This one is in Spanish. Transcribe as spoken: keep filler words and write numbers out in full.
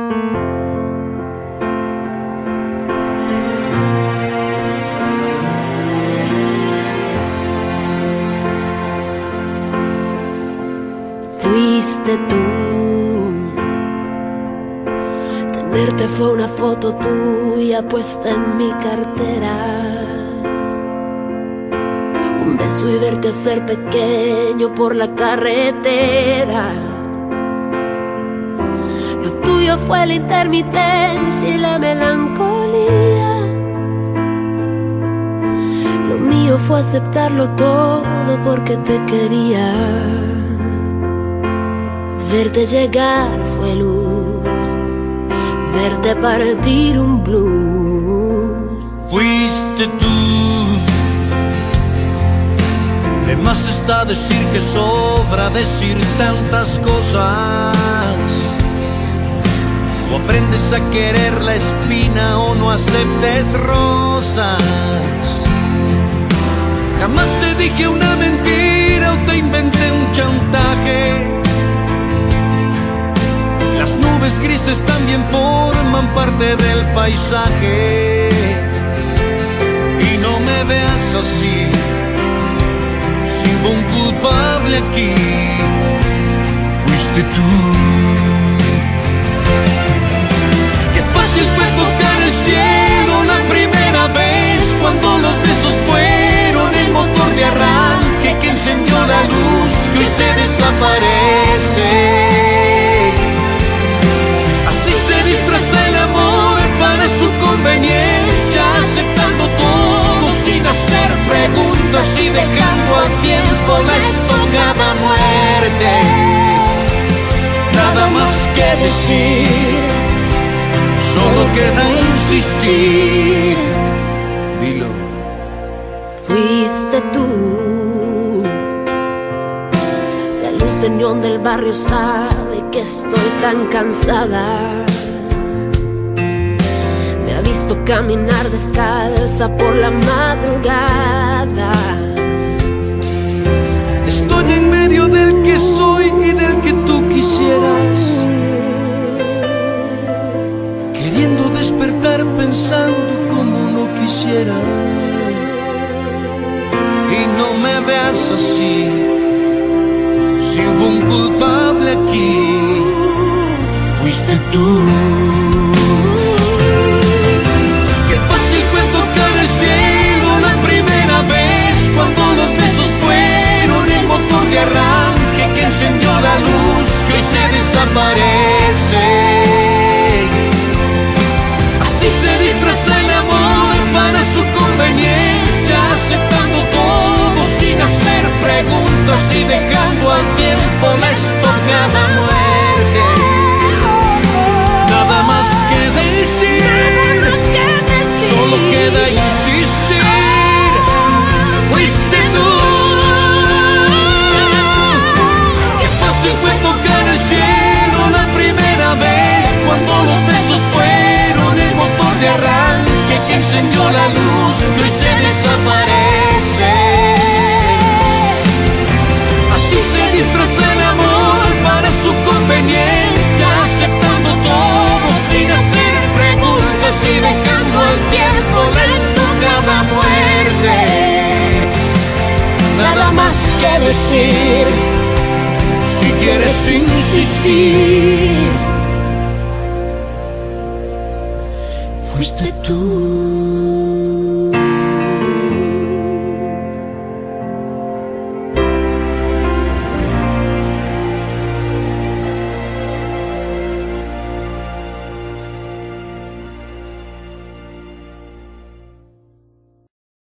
Fuiste tú. Tenerte fue una foto tuya puesta en mi cartera. Un beso y verte hacer pequeño por la carretera. Lo tuyo fue la intermitencia y la melancolía. Lo mío fue aceptarlo todo porque te quería. Verte llegar fue luz, verte partir un blues. Fuiste tú. De más está decir que sobra decir tantas cosas. O aprendes a querer la espina o no aceptes rosas. Jamás te dije una mentira o te inventé un chantaje. Las nubes grises también forman parte del paisaje. Y no me veas así, si hubo un culpable aquí, fuiste tú. Qué fácil fue tocar el cielo la primera vez, cuando los besos fueron el motor de arranque que encendió la luz que hoy se desaparece. Disfraza el amor para su conveniencia, aceptando todo sin hacer preguntas y dejando al tiempo la estocada muerte. Nada más que decir, solo queda insistir. Dilo. Fuiste tú. La luz de neón del barrio sabe que estoy tan cansada. Caminar descalza por la madrugada. Estoy en medio del que soy y del que tú quisieras, queriendo despertar pensando como no quisiera. Y no me veas así, si hubo un culpable aquí, fuiste tú. Cuando los besos fueron el motor de arranque que encendió la luz que hoy se desaparece. Así se disfraza el amor para su conveniencia, aceptando todo sin hacer preguntas y dejando al tiempo la estocada muerte. Nada más que decir, solo queda insistir. Fuiste tú. Qué fácil fue tocar el cielo la primera vez, cuando los besos fueron el motor de arranque que encendió la luz que hoy se desaparece. Así se disfraza el amor para su conveniencia, aceptando todo sin hacer preguntas y dejando al tiempo la estocada muerte. Nada más que decir, si quieres insistir, fuiste tú.